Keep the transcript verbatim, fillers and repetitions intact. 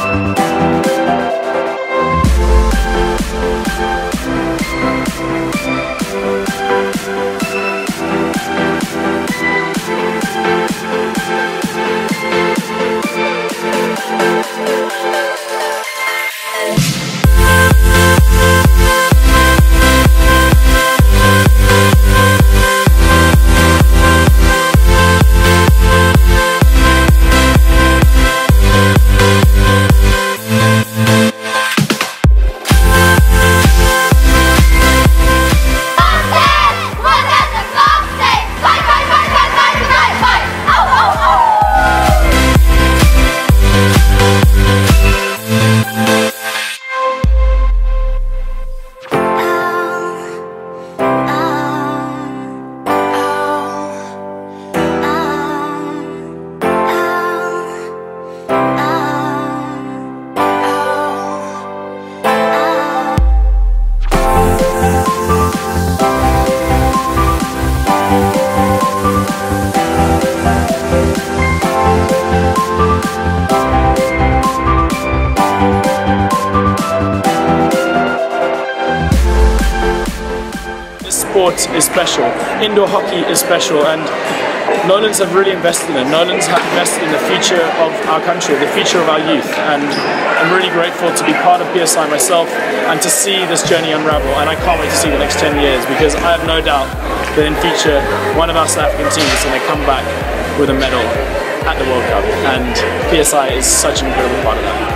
Sport is special, indoor hockey is special, and Nolans have really invested in it. Nolans have invested in the future of our country, the future of our youth, and I'm really grateful to be part of P S I myself and to see this journey unravel, and I can't wait to see the next ten years, because I have no doubt that in future one of our South African teams is going to come back with a medal at the World Cup, and P S I is such an incredible part of that.